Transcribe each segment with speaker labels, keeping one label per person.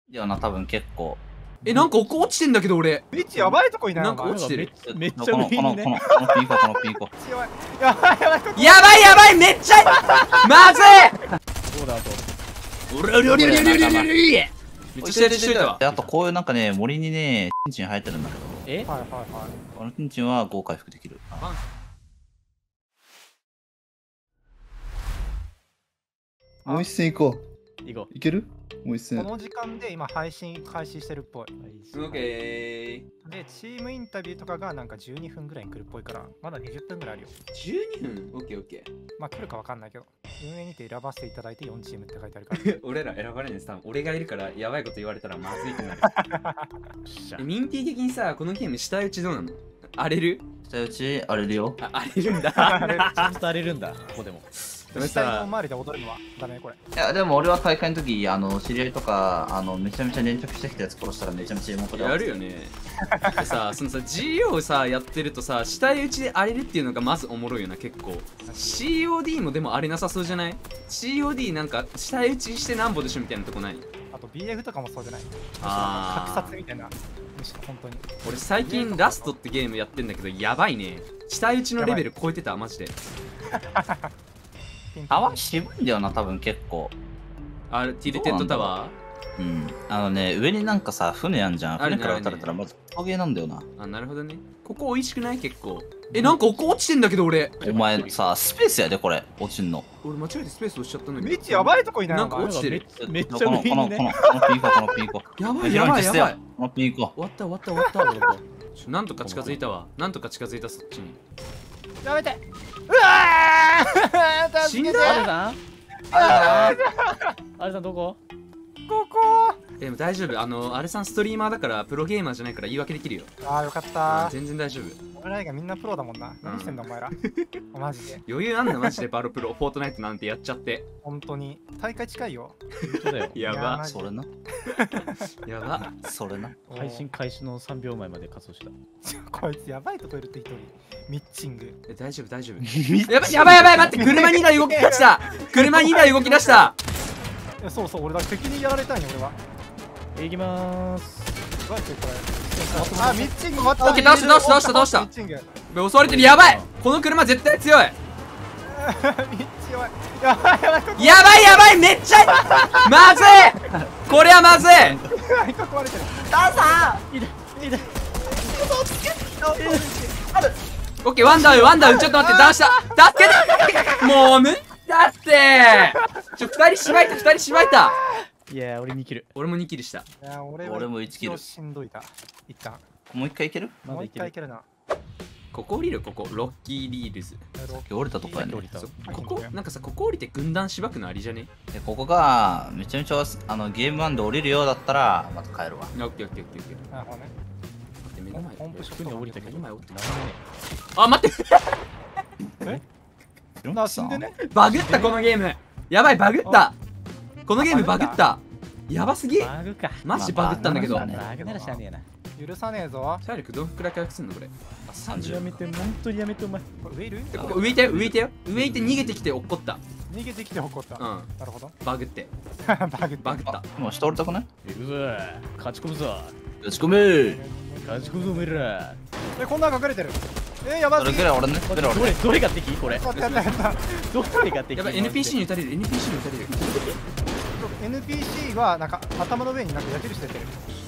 Speaker 1: いやな、多分結構。
Speaker 2: なんか落ちてんだけど俺。
Speaker 3: ビッチやばいとこいない
Speaker 2: なんか落ちてる。
Speaker 4: めっちゃ上にね。
Speaker 1: このピンコ、このピンコ。
Speaker 3: やばいやばい
Speaker 2: やばいやばい、めっちゃまずい。
Speaker 4: どうだあと。
Speaker 2: めっちゃ下地しといたわ。
Speaker 1: あとこういうなんかね、森にね、チンチン生えてるんだけど、
Speaker 4: え？
Speaker 3: はいはいはい。
Speaker 1: このチンチンは5回復できる。
Speaker 5: もう一戦行こ
Speaker 4: 行こ
Speaker 5: う。いける？もう一戦。
Speaker 3: この時間で今配信開始してるっぽい。
Speaker 2: オッケ
Speaker 3: で、チームインタビューとかがなんか12分ぐらいに来るっぽいから、まだ20分ぐらいあるよ。
Speaker 2: ー。12分。オッケーオッケー。
Speaker 3: まあ来るかわかんないけど、運営にて選ばせていただいて4チームって書いてあるから。
Speaker 2: 俺ら選ばれないです。多分俺がいるからやばいこと言われたらまずいってなる。
Speaker 4: しゃ。
Speaker 2: ミンティ的にさ、このゲーム下打ちどうなの？荒れる？
Speaker 1: 下打ち荒れるよ。
Speaker 2: 荒れるんだ。
Speaker 4: ちゃんと荒れるんだ、ここでも。
Speaker 2: でも
Speaker 3: 下の
Speaker 2: さ、
Speaker 3: 周りで踊るのはダメこれ。
Speaker 1: いや、でも俺は大会の時、知り合いとか、めちゃめちゃ粘着してきたやつ殺したらめちゃめちゃ妹で
Speaker 2: やるよね。でさ、そのさ、GO をさ、やってるとさ、下打ちで荒れるっていうのがまずおもろいよな、結構。COD もでも荒れなさそうじゃない？ COD なんか、下打ちしてなんぼでしょみたいなとこない？
Speaker 3: あと BF とかもそうじゃない。
Speaker 2: あー
Speaker 3: 格殺みたいな。むしろ本当に。
Speaker 2: 俺最近ラストってゲームやってんだけど、やばいね。下打ちのレベル超えてた、マジで。
Speaker 1: 泡渋いんだよな、多分結構。
Speaker 2: ティルテッドタワ
Speaker 1: うん。上になんかさ、船やんじゃん。
Speaker 2: あるね
Speaker 1: 船から撃たれたらまず陶芸なんだよな。
Speaker 2: ー？なるほどね。ここ美味しくない結構。なんか落ちてんだけど俺。
Speaker 1: お前さ、スペースやで、これ。落ちんの。
Speaker 2: 俺間違えてスペース押しちゃったんだけど。
Speaker 3: ビッチやばいとこいない
Speaker 2: なんか
Speaker 3: お前
Speaker 2: 落ちてる。
Speaker 4: めっちゃ
Speaker 1: この
Speaker 4: 上にね。
Speaker 1: ピンコ、このピンコ。
Speaker 2: やばいやばいやばい。
Speaker 1: このピンコ。
Speaker 2: 終わった終わった終わったなんとか近づいたわ。なんとか近づいたそっちに。
Speaker 3: やめて。うわー
Speaker 2: 死んだ
Speaker 3: 助けて
Speaker 4: アレさん？アレさんどこ？
Speaker 3: ここ
Speaker 2: でも大丈夫。あれさんストリーマーだからプロゲーマーじゃないから言い訳できるよ。
Speaker 3: あーよかった
Speaker 2: 全然大丈夫。
Speaker 3: 俺らがみんなプロだもんな。何してんだお前ら。マジで。
Speaker 2: 余裕あんなマジでバロプロ、フォートナイトなんてやっちゃって。
Speaker 3: 本当に。大会近いよ。
Speaker 4: 本当だよ。
Speaker 2: やば
Speaker 3: いやマ。ジ
Speaker 1: それな。
Speaker 2: やば。
Speaker 1: それな。
Speaker 4: 配信開始の3秒前まで仮装した。
Speaker 3: こいつやばいとこいるって一人。ミッチング。
Speaker 2: 大丈夫大丈夫。やばいやばいやばい待って車2台動き出した車2台動き出した
Speaker 3: いやそうそう俺だ敵にやられたいね俺は。
Speaker 4: 行きまーす。
Speaker 3: どうやってこれ。あミッチング終わった。
Speaker 2: オッケー倒した
Speaker 3: ミッチング。
Speaker 2: 襲われてるやばいこの車絶対強い
Speaker 3: ミッチ弱い。やばいやばい。
Speaker 2: やばいやばいめっちゃまずいこれはまずい
Speaker 3: 囲まれてる。
Speaker 2: オッケーワンダウンちょっと待ってダウンした助けてもう無理だって2人しまいた
Speaker 4: いやー、俺2キル。
Speaker 2: 俺も2キルした。
Speaker 3: いや俺
Speaker 1: も1キル
Speaker 3: しんどいた。一旦。
Speaker 1: もう一回いける？
Speaker 3: もう一
Speaker 4: まだいける。
Speaker 3: 回いけるな。
Speaker 2: ここ降りるここロッキーリールズ。
Speaker 1: 降りたとこやね
Speaker 4: 降。りた。
Speaker 2: ここなんかさここ降りて軍団しばくのありじゃね？
Speaker 1: で、ここが、めちゃめちゃ、ゲーム1で降りるようだったら、また帰るわ。
Speaker 2: オッケーオッケーオッケーオッケー。
Speaker 3: なるほどね。
Speaker 2: 待って目の前
Speaker 3: ポンプショ
Speaker 4: 服に降りたけど。
Speaker 2: 目の前降りて
Speaker 4: なんでね。
Speaker 2: あ待って
Speaker 3: な死んでね。
Speaker 2: バグったこのゲームやばいバグったこのゲームバグったやばすぎ
Speaker 4: バグか。
Speaker 2: マジバグったんだけど
Speaker 1: まあバグ
Speaker 4: バグならしゃあねえな。
Speaker 3: 許さねえぞ。
Speaker 2: 体力どんくらい回復すんのこれ
Speaker 4: や
Speaker 1: 30。
Speaker 4: めて、本当にやめて、お前。
Speaker 3: これ上いる？
Speaker 2: ここ上いたよ上いて逃げてきて落っこった
Speaker 3: 逃げてきて怒った。
Speaker 2: うん
Speaker 3: なるほど。
Speaker 2: バグって
Speaker 3: バグ
Speaker 2: バグった
Speaker 1: もう下降りたくない？
Speaker 4: 行くぞ。勝ち込むぞ。
Speaker 1: 打ち込め
Speaker 4: 勝ち込むぞ、お前ら。
Speaker 3: こんなん隠れてる。やばすぎ。
Speaker 1: それぐらい俺ね。ぐらい俺ね。
Speaker 4: どれが敵これ。
Speaker 3: やったやったやった。
Speaker 4: どれが敵？
Speaker 2: やばい NPC に撃たれる NPC に撃たれる
Speaker 3: NPC はなんか頭の上になんか矢印出てる。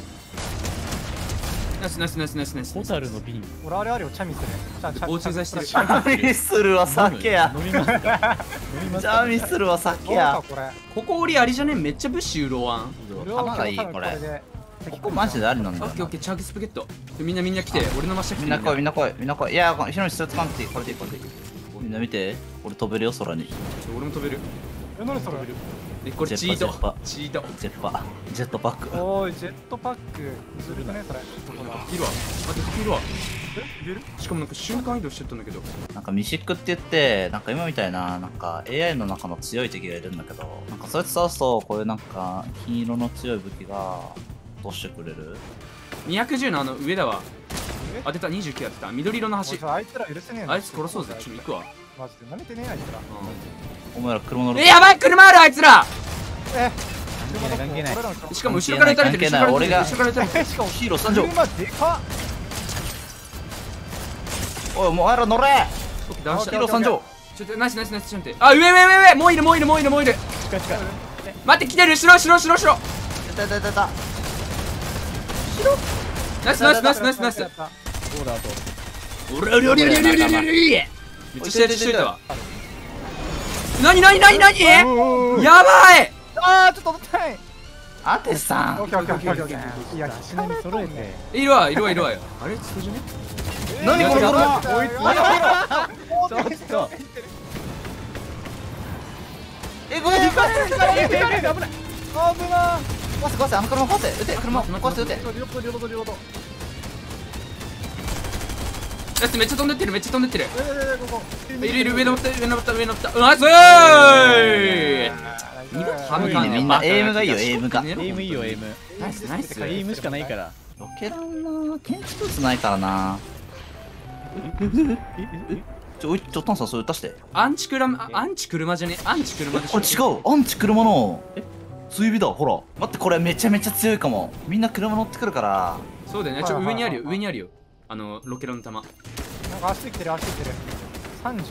Speaker 2: ナイスナイスナイスナイスナイス
Speaker 4: ホタルの瓶。
Speaker 3: 俺あれあるよ、チャミスね。
Speaker 2: 防虫剤してる
Speaker 1: チャミスルは酒や。
Speaker 4: 飲みますか？飲みますか？
Speaker 1: チャミスルは酒
Speaker 3: どうか
Speaker 1: や。
Speaker 3: これ。
Speaker 2: ここ降りありじゃねめっちゃブッシュ潤わん
Speaker 1: 弾がいいこれ。
Speaker 3: で
Speaker 1: ここマジでありなんだよな
Speaker 2: オッケーオッ。ケーチャーグスポケットみんな来て俺の真下来て
Speaker 1: みんな来い、みんな来い、みんな来い。いや、ヒロミスーツパンティ、これでいい、これでいい。みんな見て、俺飛べるよ、空に。
Speaker 2: 俺も飛べる
Speaker 3: 何それ。
Speaker 2: これチート
Speaker 1: ジェッパ
Speaker 2: チート
Speaker 1: ジェッパ、ジェットパック。
Speaker 3: おい、ジェットパック。ずるくね、それ。
Speaker 2: いるわ敵いるわ
Speaker 3: いる？
Speaker 2: しかもなんか瞬間移動してったんだけど
Speaker 1: なんかミシックって言って、なんか今みたいな、なんか AI の中の強い敵がいるんだけど、なんかそいつ倒すと、こういうなんか金色の強い武器が落としてくれる。
Speaker 2: 210の上だわ当てた29当てた緑色の橋
Speaker 3: あいつら許せねえ
Speaker 2: あいつ殺そうぜちょっと行くわ
Speaker 3: マジで舐めてねえあいつら。
Speaker 1: お前ら車乗る。
Speaker 2: やばい車あるあいつら
Speaker 4: 関係ない。
Speaker 2: しかも後ろから撃たれてる、後ろから撃たれてる、
Speaker 1: 俺が
Speaker 2: 後ろから撃たれてる。
Speaker 3: しかも
Speaker 1: ヒーロー参上。
Speaker 3: 車でかっ。
Speaker 1: おい、もうあら乗れ。
Speaker 2: オッケー、ダウンした
Speaker 1: ヒーロー参上。
Speaker 2: ちょっとナイスナイスナイス、ちょっと待って。あ、上、もういる、もういる、もういる、もういる。
Speaker 4: 近い近い。
Speaker 2: 待って、来てる、後ろ。
Speaker 1: 出た。
Speaker 2: ナイスナイスナイスナイスナイス。
Speaker 4: そうだあと。
Speaker 2: おらおらおらおらおらおらおら。めっちゃやっといたわ。なにやばい。
Speaker 3: あーちょっと待ってない。
Speaker 1: アテさん。
Speaker 3: オッケーオッケーオッケーオッケー。いや
Speaker 4: 足並み揃えて。
Speaker 2: いるわ。あれ通じね。
Speaker 1: 何これこれ。
Speaker 4: おいちょっと。
Speaker 1: え、ごめん。
Speaker 3: 危ない。
Speaker 1: 壊せ、あの車壊せ。撃て、車壊せ、撃て。
Speaker 3: リロード。
Speaker 2: だってめっちゃ飛んでってる。
Speaker 3: ここ。
Speaker 2: いる上登った。ナイスー。ハムかね。
Speaker 1: みんなエイムがいいよ、エイムが。
Speaker 2: エ
Speaker 4: エイムいいよエイム。
Speaker 2: ナイスナイス。
Speaker 4: エイムしかないから。
Speaker 1: ロケランな、建築物ないからな。タンさんそれ打たして。
Speaker 2: アンチ車じゃね。アンチ車でしょ。
Speaker 1: これ違う、アンチ車の追尾だ、ほら。待って、これめちゃめちゃ強いかも。みんな車乗ってくるから。
Speaker 2: そうだよね。上にあるよ。ロケランの弾。
Speaker 3: なんか足できてる。
Speaker 4: おい
Speaker 3: 32。
Speaker 4: どんにいるん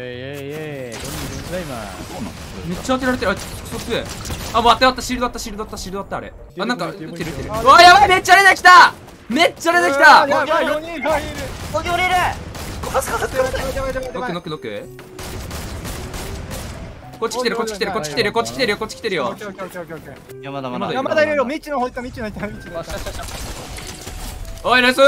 Speaker 4: だ今。
Speaker 2: めっちゃ当てられてる。あ、ちょっとクソ強い。あ、もう当てあった。シールドあった。あれ。あ、なんか撃ってる。うわ、やばい。めっちゃ出てきた。
Speaker 3: やばい4人がいる。
Speaker 1: おぎおれる。こす。
Speaker 2: ノック。こっち来てるよ。
Speaker 3: オッケー。
Speaker 1: いや、まだ。
Speaker 2: まだ
Speaker 3: 山田いるよ。道の方行った。
Speaker 2: おい、ナイスー。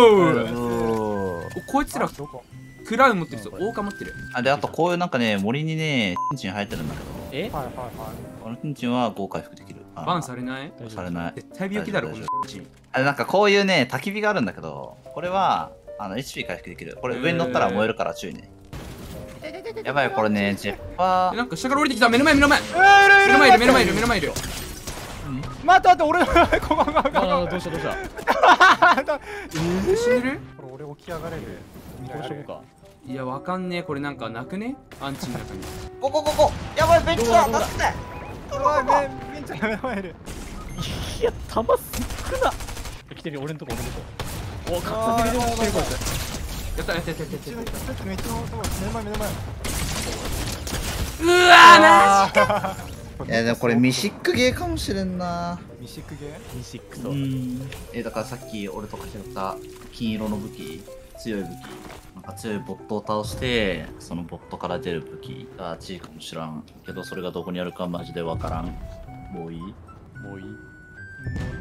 Speaker 2: こいつら
Speaker 3: どこ？
Speaker 2: クラウン持ってるぞ。王冠持ってる。
Speaker 1: あ、で、あとこういうなんかね、森にね、チンチン生えてるんだけど、
Speaker 4: え？
Speaker 3: はい。
Speaker 1: このチンチンは5回復できる。
Speaker 2: バンされない？
Speaker 1: されない。
Speaker 2: 絶対病気だろ、このチン。
Speaker 1: あれなんかこういうね、焚き火があるんだけど、これはHP 回復できる。これ上に乗ったら燃えるから注意ね。やばい、これね、ジェッパー。
Speaker 2: なんか下から降りてきた。目の前いる。
Speaker 3: 目の前いる。待って、俺ここ。
Speaker 4: あどうした。
Speaker 2: 死んでる？
Speaker 3: これ俺起き上がれる。
Speaker 4: どうしようか。
Speaker 2: いや、わかんねえ。これなんかなくね？アンチの中に。
Speaker 1: ここ。やばい、めっちゃ当たって。
Speaker 3: めっちゃ目の前いる。
Speaker 4: いや弾少な。来てるよ俺のとこ。おカツで来てるこいつ。
Speaker 2: やった。
Speaker 3: めっちゃ目の前。
Speaker 2: うわー、マジか。
Speaker 1: いや、でもこれミシックゲーかもしれんな。
Speaker 3: ミシックゲー？
Speaker 4: ミシック
Speaker 1: う
Speaker 4: ソ。
Speaker 1: だからさっき俺とか拾った金色の武器、強い武器、なんか強いボットを倒して、そのボットから出る武器がチーかもしらんけど、それがどこにあるかマジでわからん。もういい？
Speaker 4: もういい。